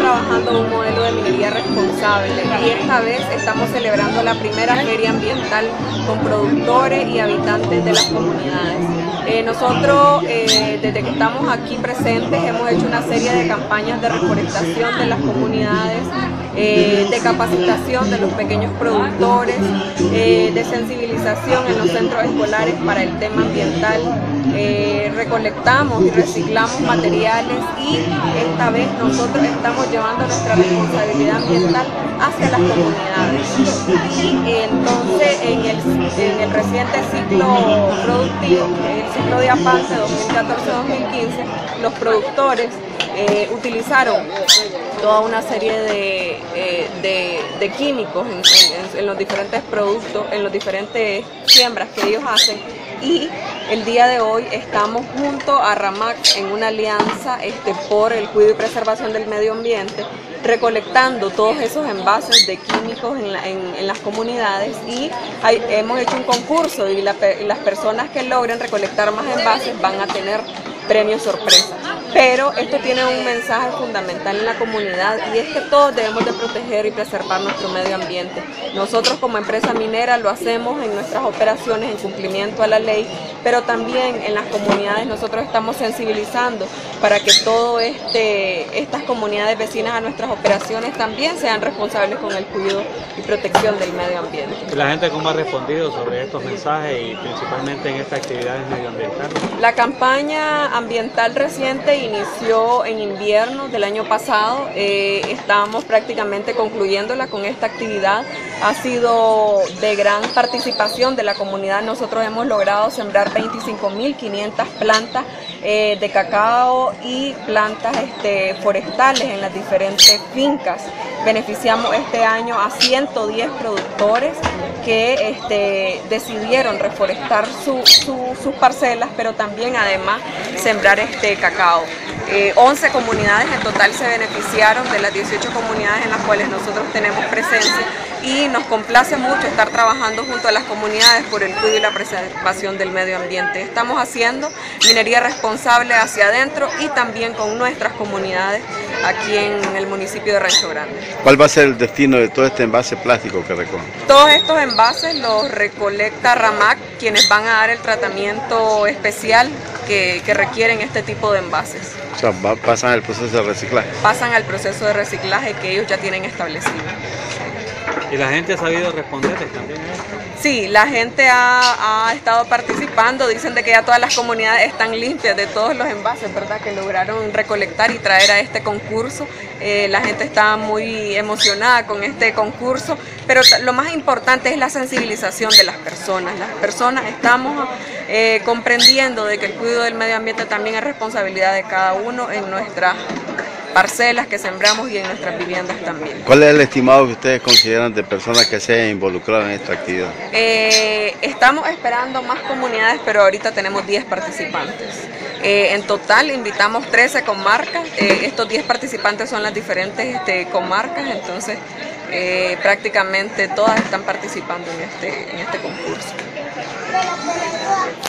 trabajando un modelo de minería responsable y esta vez estamos celebrando la primera feria ambiental con productores y habitantes de las comunidades. Nosotros desde que estamos aquí presentes hemos hecho una serie de campañas de reforestación de las comunidades, de capacitación de los pequeños productores, de sensibilización en los centros escolares para el tema ambiental. Recolectamos y reciclamos materiales y esta vez nosotros estamos llevando nuestra responsabilidad ambiental hacia las comunidades. Entonces en el reciente ciclo productivo, el ciclo de APANSE 2014-2015, los productores utilizaron toda una serie de químicos en los diferentes productos, en las diferentes siembras que ellos hacen, y el día de hoy estamos junto a RAMAC en una alianza por el cuidado y preservación del medio ambiente, recolectando todos esos envases de químicos en las comunidades, y hemos hecho un concurso y las personas que logren recolectar más envases van a tener premios sorpresa. Pero esto tiene un mensaje fundamental en la comunidad y es que todos debemos de proteger y preservar nuestro medio ambiente. Nosotros como empresa minera lo hacemos en nuestras operaciones en cumplimiento a la ley, pero también en las comunidades nosotros estamos sensibilizando para que todas estas comunidades vecinas a nuestras operaciones también sean responsables con el cuidado y protección del medio ambiente. ¿La gente cómo ha respondido sobre estos mensajes y principalmente en estas actividades medioambientales? La campaña ambiental reciente inició en invierno del año pasado, estamos prácticamente concluyéndola con esta actividad. Ha sido de gran participación de la comunidad. Nosotros hemos logrado sembrar 25.500 plantas de cacao y plantas forestales en las diferentes fincas. Beneficiamos este año a 110 productores que decidieron reforestar sus parcelas, pero también además sembrar cacao. 11 comunidades en total se beneficiaron de las 18 comunidades en las cuales nosotros tenemos presencia, y nos complace mucho estar trabajando junto a las comunidades por el cuidado y la preservación del medio ambiente. Estamos haciendo minería responsable hacia adentro y también con nuestras comunidades aquí en el municipio de Rancho Grande. ¿Cuál va a ser el destino de todo este envase plástico que recogen? Todos estos envases los recolecta RAMAC, quienes van a dar el tratamiento especial que requieren este tipo de envases. O sea, pasan el proceso de reciclaje. Pasan al proceso de reciclaje que ellos ya tienen establecido. ¿Y la gente ha sabido responderles también a esto? Sí, la gente ha estado participando, dicen de que ya todas las comunidades están limpias de todos los envases, ¿verdad?, que lograron recolectar y traer a este concurso. La gente está muy emocionada con este concurso, pero lo más importante es la sensibilización de las personas. Las personas estamos comprendiendo de que el cuidado del medio ambiente también es responsabilidad de cada uno en nuestras parcelas que sembramos y en nuestras viviendas también. ¿Cuál es el estimado que ustedes consideran de personas que se hayan involucrado en esta actividad? Estamos esperando más comunidades, pero ahorita tenemos 10 participantes. En total invitamos 13 comarcas, estos 10 participantes son las diferentes comarcas, entonces prácticamente todas están participando en este concurso.